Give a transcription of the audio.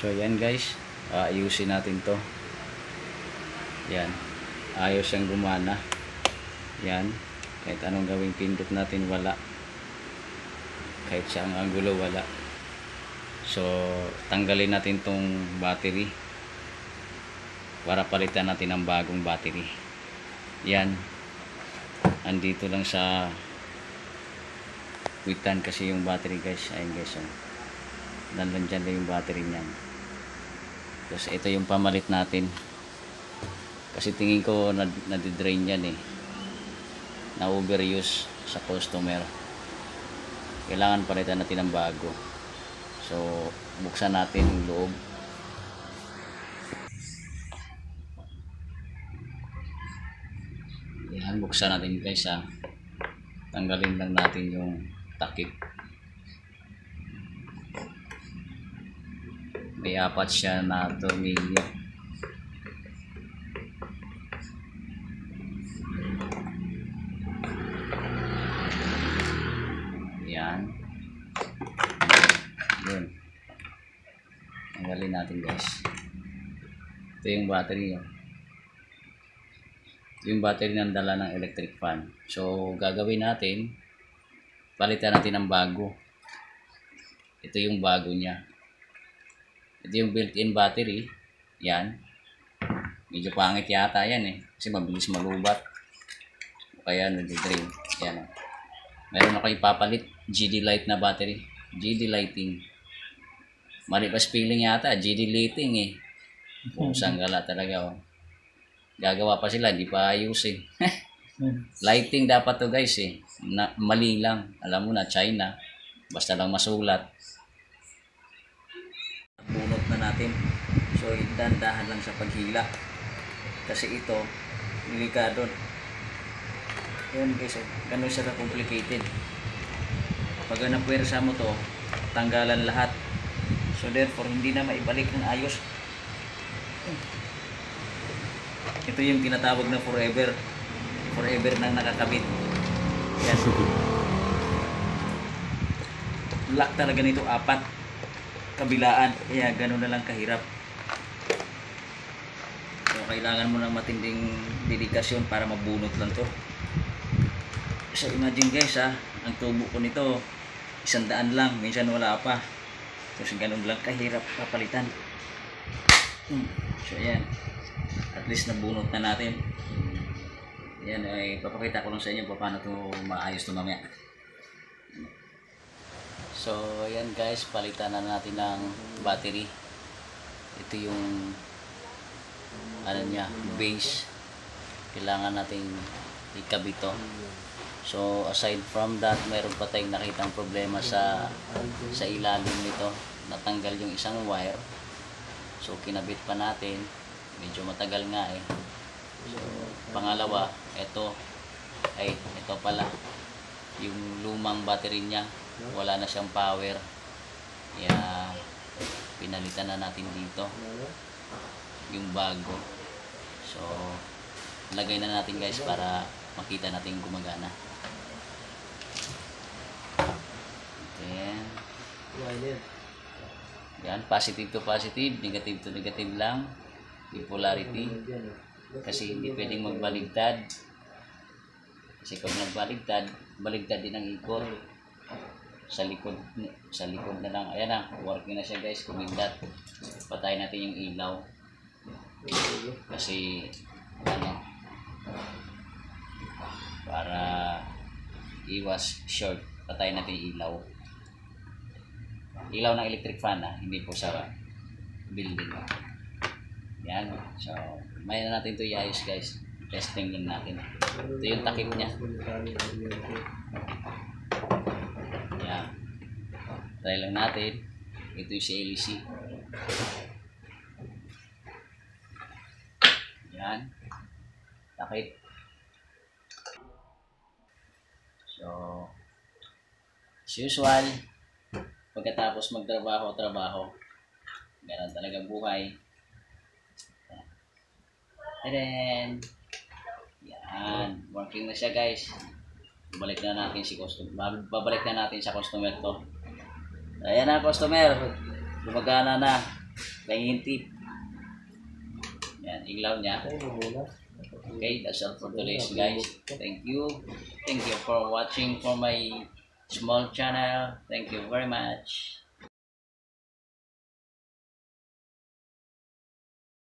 So yan guys, ayusin natin to. Yan, ayos siyang gumana. Yan, kahit anong gawing pindot natin wala, kahit siyang angulo wala. So tanggalin natin tong battery para palitan natin ng bagong battery. Yan, andito lang sa kwitan kasi yung battery guys. Ayun guys, oh. Nandyan lang yung battery niyan. Tapos ito yung pamalit natin, kasi tingin ko nadidrain yan eh, na overuse sa customer. Kailangan palitan natin ng bago. So buksan natin yung loob. Yan, buksan natin guys ha. Tanggalin lang natin yung takip. May apat siya na tornilyo. Yan. Yun. Tanggalin natin guys. Ito yung battery. Ito yung battery ng dala ng electric fan. So gagawin natin, palitan natin ng bago. Ito yung bago niya. Ito yung built-in battery. Yan. Medyo pangit yata yan eh, kasi mabilis malubat. Kaya nadi-drain. Yan. Meron ako ipapalit, GD Light na battery. GD Lighting. Mali pa spelling yata, GD Lighting eh. Pusang gala talaga oh. Gagawa pa sila, di pa ayusin. Lighting dapat to guys eh. Mali lang. Alam mo na, China. Basta lang masulat. Bunot na natin. So dahan-dahan lang sa paghila. Kasi ito, delikado. Yan guys, ganun siya ka-complicated. Pag napuwersa mo to, tanggalan lahat. So therefore, hindi na maibalik ng ayos. Ito yung tinatawag na forever. Forever nang nakakabit. Yan. Lock talaga nito, 4 kabilaan. Kaya ganun na lang kahirap. So kailangan mo ng matinding dedikasyon para mabunot lang to. So imagine guys ha, ang tubo ko nito 100 lang, minsan wala pa. Tapos ganun lang kahirap papalitan. So ayan, at least nabunot na natin. Yan ay papakita ko lang sa inyo paano to maayos to mamaya. So ayan guys, palitan na natin ng battery. Ito yung ano niya, base. Kailangan nating ikabit to. So aside from that, mayroon pa tayong nakitang problema sa ilalim nito. Natanggal yung isang wire. So kinabit pa natin. Medyo matagal nga eh. So pangalawa, ito pala yung lumang battery niya. Wala na siyang power. Kaya pinalitan na natin dito yung bago. So lagay na natin guys para makita natin gumagana. Yan, positive to positive, negative to negative lang. Yung polarity. Kasi hindi pwedeng magbaligtad. Kasi kung nagbaligtad, baligtad din ang ikot. Sa likod na lang. Ayan na, working na siya guys. Kumindat. Patayin natin yung ilaw. Kasi ano, para iwas short, patayin natin yung ilaw. Ilaw ng electric fan hindi po sa building. Yan. So may na natin ito iayos guys. Testing din natin. Ito yung takip niya. Yan. Try lang natin. Ito yung LEC. Yan. Takip. So as usual, pagkatapos magtrabaho, ganun talaga buhay. And then, yan, working na siya guys. Babalik na natin sa customer to. Ayan na customer, gumagana na. Nahihintip. Yan, ilaw niya. Okay, that's all for today's guys. Thank you. Thank you for watching for my small channel. Thank you very much.